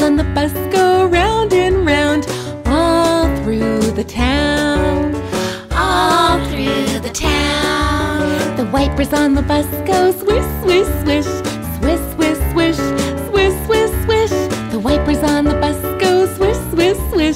on the bus go round and round, all through the town. All through the town. The wipers on the bus go swish, swish, swish, swish, swish, swish, swish, swish, swish. The wipers on the bus go swish, swish, swish,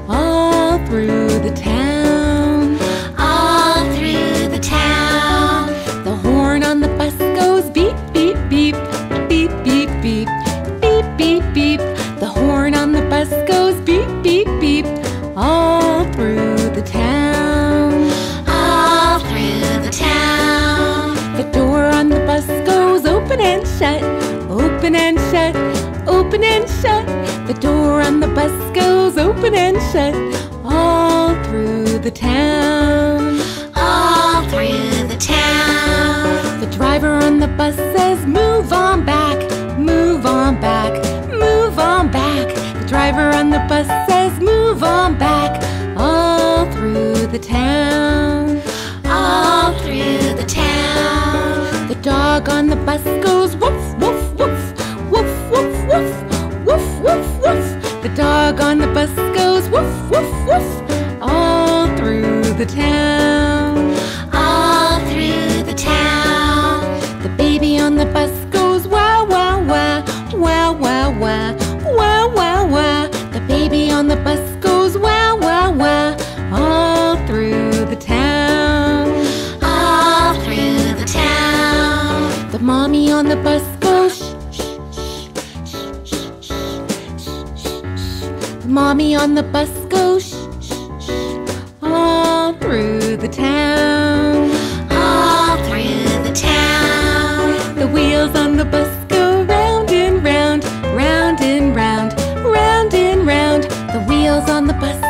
all through the town. All through the town. The horn on the bus goes beep, beep, beep, beep, beep, beep, beep, beep, beep. The horn on the bus goes beep, beep, beep, all through the town. All through the town. The door on the bus goes open and shut, open and shut, open and shut. The door on the bus goes open and shut, all through the town. All through the town. The driver on the bus says, move on back, move on back, move on back. The driver on the bus says, move on back, all through the town. All through the town. The dog on the bus goes woof, woof, woof, woof, woof, woof, woof, woof, woof. The dog on the bus goes woof, woof, woof, all through the town. All through the town. The baby on the bus goes wah, wah, wah, wah, wah, wah, wah, wah, wah. The baby on the bus goes wah, wah, wah, all through the town. All through the town. The mommy on the bus goes shh, shh, shh, shh, shh, shh, shh. The mommy on the bus goes shh, shh, shh, all through the town. All through the town. The wheels on the bus go round and round, round and round, round and round. The wheels on the bus